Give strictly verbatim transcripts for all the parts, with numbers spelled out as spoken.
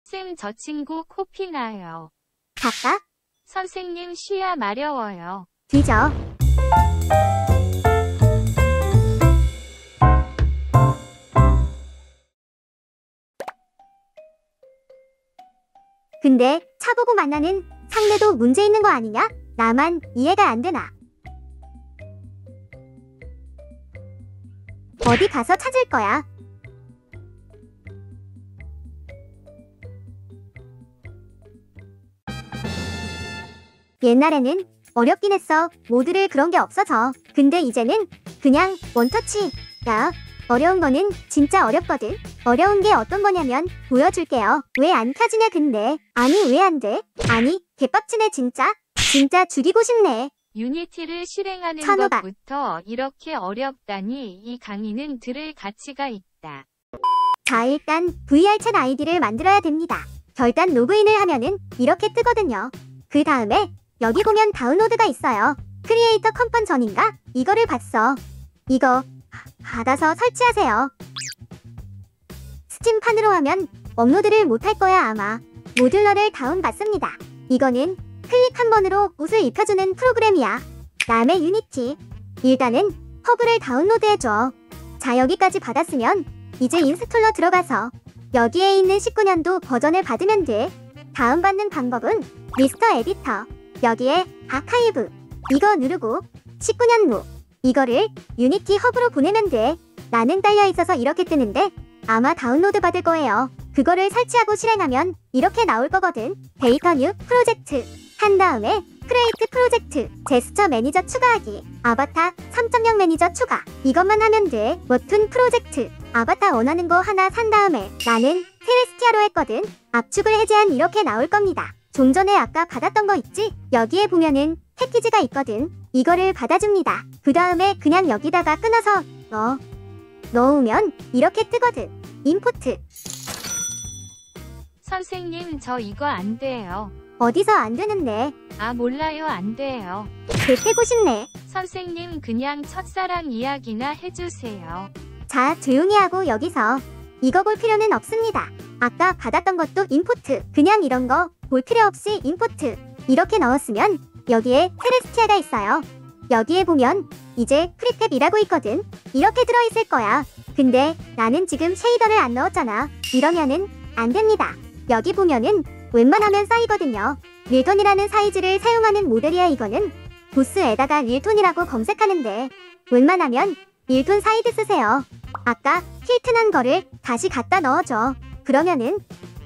쌤, 저 친구 코피 나요. 갈까? 선생님, 쉬야 마려워요. 뒤져. 근데 차 보고 만나는 상대도 문제 있는 거 아니냐? 나만 이해가 안 되나? 어디 가서 찾을 거야. 옛날에는 어렵긴 했어. 모드를 그런 게 없어서. 근데 이제는 그냥 원터치. 야, 어려운 거는 진짜 어렵거든. 어려운 게 어떤 거냐면 보여줄게요. 왜 안 켜지냐 근데. 아니 왜 안 돼? 아니 개빡치네 진짜. 진짜 죽이고 싶네. 유니티를 실행하는 천오백. 것부터 이렇게 어렵다니 이 강의는 들을 가치가 있다. 자, 일단 브이알 챗 아이디를 만들어야 됩니다. 결단 로그인을 하면은 이렇게 뜨거든요. 그 다음에 여기 보면 다운로드가 있어요. 크리에이터 컴펀 전인가? 이거를 봤어. 이거 받아서 설치하세요. 스팀판으로 하면 업로드를 못할 거야 아마. 모듈러를 다운받습니다. 이거는 클릭 한 번으로 옷을 입혀주는 프로그램이야. 다음에 유니티. 일단은 허브를 다운로드해줘. 자, 여기까지 받았으면 이제 인스톨러 들어가서 여기에 있는 십구 년도 버전을 받으면 돼. 다운받는 방법은 미스터 에디터. 여기에 아카이브. 이거 누르고 십구 년도. 이거를 유니티 허브로 보내면 돼. 나는 딸려있어서 이렇게 뜨는데 아마 다운로드 받을 거예요. 그거를 설치하고 실행하면 이렇게 나올 거거든. 데이터 뉴 프로젝트 한 다음에 크리에이트 프로젝트, 제스처 매니저 추가하기, 아바타 삼 점 영 매니저 추가. 이것만 하면 돼. 워툰 프로젝트, 아바타 원하는 거 하나 산 다음에 나는 세레스티아로 했거든. 압축을 해제한 이렇게 나올 겁니다. 좀 전에 아까 받았던 거 있지? 여기에 보면은 패키지가 있거든. 이거를 받아줍니다. 그 다음에 그냥 여기다가 끊어서 넣어. 넣으면 이렇게 뜨거든. 임포트. 선생님, 저 이거 안 돼요. 어디서 안 되는데? 아, 몰라요, 안 돼요. 되고 싶네. 선생님, 그냥 첫사랑 이야기나 해주세요. 자, 조용히 하고 여기서 이거 볼 필요는 없습니다. 아까 받았던 것도 임포트. 그냥 이런 거 볼 필요 없이 임포트. 이렇게 넣었으면 여기에 세레스티아가 있어요. 여기에 보면 이제 프리탭이라고 있거든. 이렇게 들어있을 거야. 근데 나는 지금 쉐이더를 안 넣었잖아. 이러면은 안 됩니다. 여기 보면은 웬만하면 쌓이거든요. 릴톤이라는 사이즈를 사용하는 모델이야. 이거는 보스에다가 릴톤이라고 검색하는데 웬만하면 릴톤 사이드 쓰세요. 아까 힐트 난 거를 다시 갖다 넣어줘. 그러면은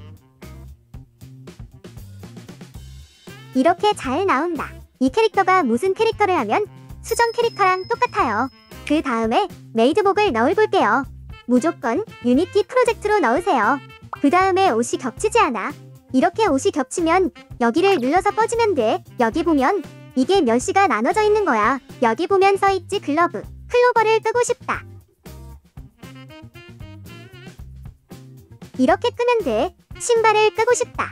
이렇게 잘 나온다. 이 캐릭터가 무슨 캐릭터를 하면 수정 캐릭터랑 똑같아요. 그 다음에 메이드복을 넣어볼게요. 무조건 유니티 프로젝트로 넣으세요. 그 다음에 옷이 겹치지 않아. 이렇게 옷이 겹치면 여기를 눌러서 꺼지면 돼. 여기 보면 이게 멸시가 나눠져 있는 거야. 여기 보면 써있지 글러브. 클로버를 끄고 싶다. 이렇게 끄면 돼. 신발을 끄고 싶다.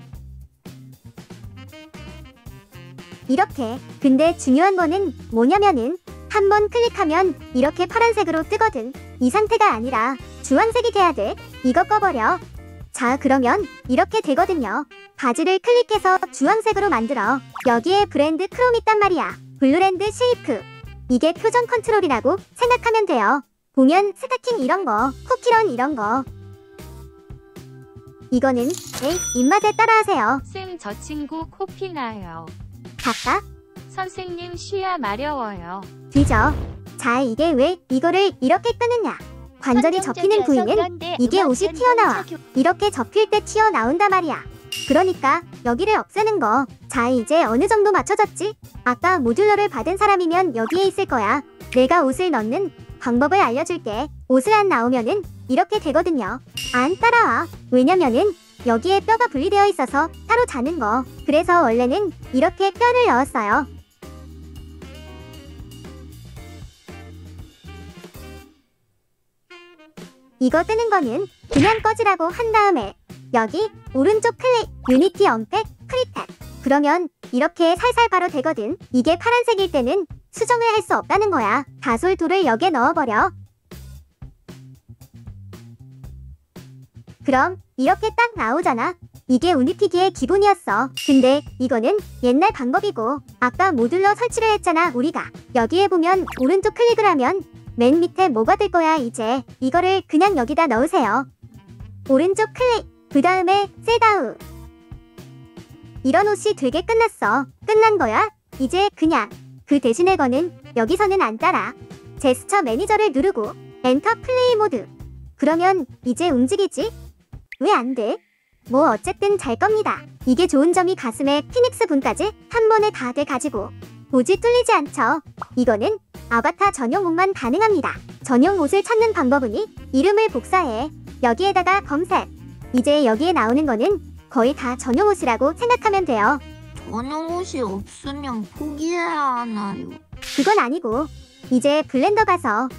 이렇게. 근데 중요한 거는 뭐냐면은 한번 클릭하면 이렇게 파란색으로 뜨거든. 이 상태가 아니라 주황색이 돼야 돼. 이거 꺼버려. 자, 그러면 이렇게 되거든요. 바지를 클릭해서 주황색으로 만들어. 여기에 브랜드 크롬 있단 말이야. 블루랜드 쉐이프. 이게 표정 컨트롤이라고 생각하면 돼요. 보면 스타킹 이런 거, 쿠키런 이런 거. 이거는 에이, 입맛에 따라하세요. 쌤, 저 친구 코피 나요. 갈까? 선생님, 쉬야 마려워요. 뒤져. 자, 이게 왜 이거를 이렇게 끄느냐? 관절이 접히는 부위는 이게 옷이 튀어나와. 이렇게 접힐 때 튀어나온단 말이야. 그러니까 여기를 없애는 거. 자, 이제 어느 정도 맞춰졌지? 아까 모듈러를 받은 사람이면 여기에 있을 거야. 내가 옷을 넣는 방법을 알려줄게. 옷을 안 나오면은 이렇게 되거든요. 안 따라와. 왜냐면은 여기에 뼈가 분리되어 있어서 따로 자는 거. 그래서 원래는 이렇게 뼈를 넣었어요. 이거 뜨는 거는 그냥 꺼지라고 한 다음에 여기 오른쪽 클릭 유니티 언팩 프리탭. 그러면 이렇게 살살 바로 되거든. 이게 파란색일 때는 수정을 할 수 없다는 거야. 다솔 툴을 여기에 넣어버려. 그럼 이렇게 딱 나오잖아. 이게 우니피기의 기본이었어. 근데 이거는 옛날 방법이고 아까 모듈러 설치를 했잖아 우리가. 여기에 보면 오른쪽 클릭을 하면 맨 밑에 뭐가 될 거야. 이제 이거를 그냥 여기다 넣으세요. 오른쪽 클릭, 그 다음에 셋아웃. 이런 옷이 되게 끝났어. 끝난 거야. 이제 그냥 그 대신에 거는 여기서는 안 따라. 제스처 매니저를 누르고 엔터 플레이 모드. 그러면 이제 움직이지? 왜 안 돼? 뭐 어쨌든 잘 겁니다. 이게 좋은 점이 가슴에 피닉스 분까지 한 번에 다들 가지고 보지 뚫리지 않죠. 이거는 아바타 전용 옷만 가능합니다. 전용 옷을 찾는 방법은이 이름을 복사해 여기에다가 검색. 이제 여기에 나오는 거는 거의 다 전용 옷이라고 생각하면 돼요. 전용 옷이 없으면 포기해야 하나요? 그건 아니고 이제 블렌더 가서.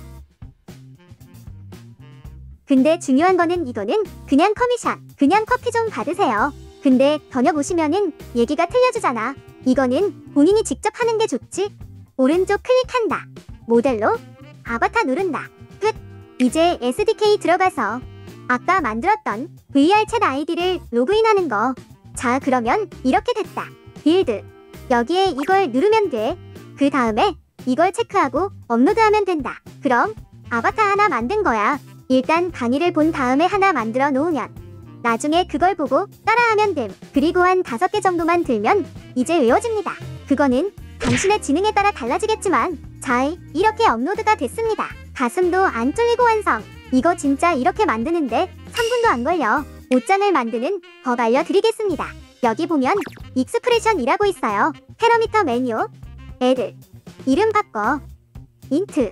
근데 중요한 거는 이거는 그냥 커미션, 그냥 커피 좀 받으세요. 근데 번역 오시면은 얘기가 틀려주잖아. 이거는 본인이 직접 하는 게 좋지. 오른쪽 클릭한다. 모델로 아바타 누른다. 끝. 이제 에스디케이 들어가서 아까 만들었던 브이알 챗 아이디를 로그인하는 거. 자, 그러면 이렇게 됐다. 빌드. 여기에 이걸 누르면 돼. 그 다음에 이걸 체크하고 업로드하면 된다. 그럼 아바타 하나 만든 거야. 일단 강의를 본 다음에 하나 만들어 놓으면 나중에 그걸 보고 따라하면 됨. 그리고 한 다섯 개 정도만 들면 이제 외워집니다. 그거는 당신의 지능에 따라 달라지겠지만 자, 이렇게 업로드가 됐습니다. 가슴도 안 뚫리고 완성. 이거 진짜 이렇게 만드는데 삼 분도 안 걸려. 옷장을 만드는 법 알려드리겠습니다. 여기 보면 익스프레션이라고 있어요. 패러미터 메뉴, 애들, 이름 바꿔, 인트.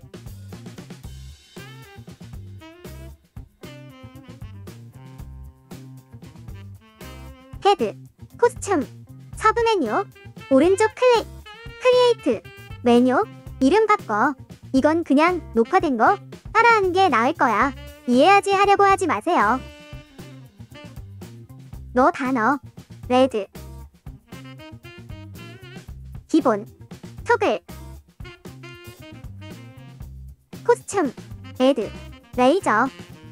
헤드, 코스튬, 서브 메뉴, 오른쪽 클릭, 크리에이트, 메뉴, 이름 바꿔. 이건 그냥 녹화된 거 따라하는 게 나을 거야. 이해하지 하려고 하지 마세요. 너 다 넣어. 레드, 기본, 토글, 코스튬, 레드, 레이저,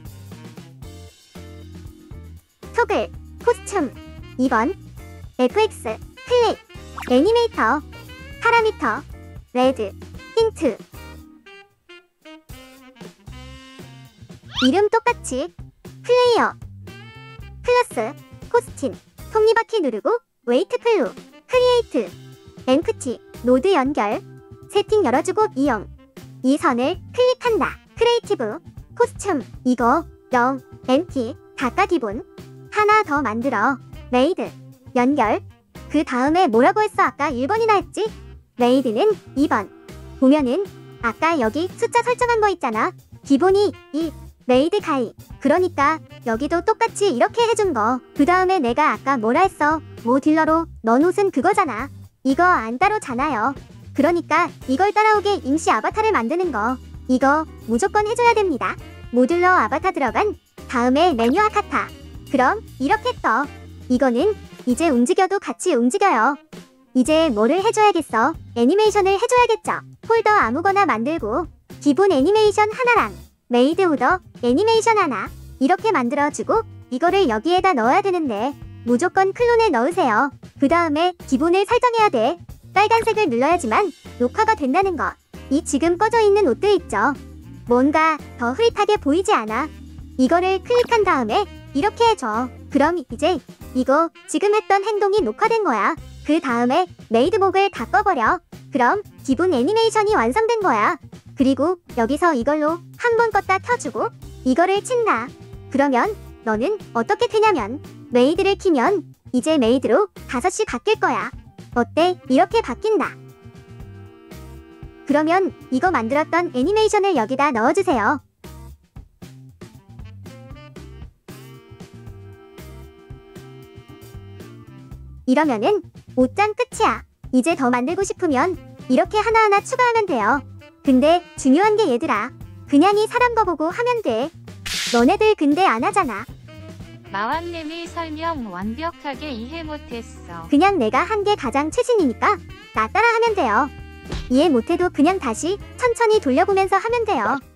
토글, 코스튬, 이 번, 에프엑스, 클릭, 애니메이터, 파라미터, 레드, 힌트. 이름 똑같이, 플레이어, 플러스, 코스튬, 톱니바퀴 누르고, 웨이트 플루, 크리에이트, 엠프티, 노드 연결, 세팅 열어주고 이용. 이 선을 클릭한다. 크리에이티브, 코스튬, 이거, 영, 엠티, 닫가 기본. 하나 더 만들어. 메이드, 연결. 그 다음에 뭐라고 했어? 아까 일 번이나 했지? 메이드는 이 번. 보면은 아까 여기 숫자 설정한 거 있잖아. 기본이 이, 메이드 가이. 그러니까 여기도 똑같이 이렇게 해준 거. 그 다음에 내가 아까 뭐라 했어? 모듈러로 넌 옷은 그거잖아. 이거 안 따로잖아요. 그러니까 이걸 따라오게 임시 아바타를 만드는 거. 이거 무조건 해줘야 됩니다. 모듈러 아바타 들어간 다음에 메뉴 아카타. 그럼 이렇게 떠. 이거는 이제 움직여도 같이 움직여요. 이제 뭐를 해줘야겠어? 애니메이션을 해줘야겠죠. 폴더 아무거나 만들고 기본 애니메이션 하나랑 메이드 오더 애니메이션 하나 이렇게 만들어주고 이거를 여기에다 넣어야 되는데 무조건 클론에 넣으세요. 그 다음에 기본을 설정해야 돼. 빨간색을 눌러야지만 녹화가 된다는 거. 이 지금 꺼져 있는 옷들 있죠? 뭔가 더 흐릿하게 보이지 않아? 이거를 클릭한 다음에 이렇게 해줘. 그럼 이제 이거 지금 했던 행동이 녹화된 거야. 그 다음에 메이드목을 다 꺼버려. 그럼 기본 애니메이션이 완성된 거야. 그리고 여기서 이걸로 한 번 껐다 켜주고 이거를 친다. 그러면 너는 어떻게 되냐면 메이드를 키면 이제 메이드로 다섯 시 바뀔 거야. 어때? 이렇게 바뀐다. 그러면 이거 만들었던 애니메이션을 여기다 넣어주세요. 이러면은 옷장 끝이야. 이제 더 만들고 싶으면 이렇게 하나하나 추가하면 돼요. 근데 중요한 게 얘들아, 그냥 이 사람 거 보고 하면 돼. 너네들 근데 안 하잖아. 마왕님이 설명 완벽하게 이해 못했어. 그냥 내가 한 게 가장 최신이니까 나 따라 하면 돼요. 이해 못해도 그냥 다시 천천히 돌려보면서 하면 돼요.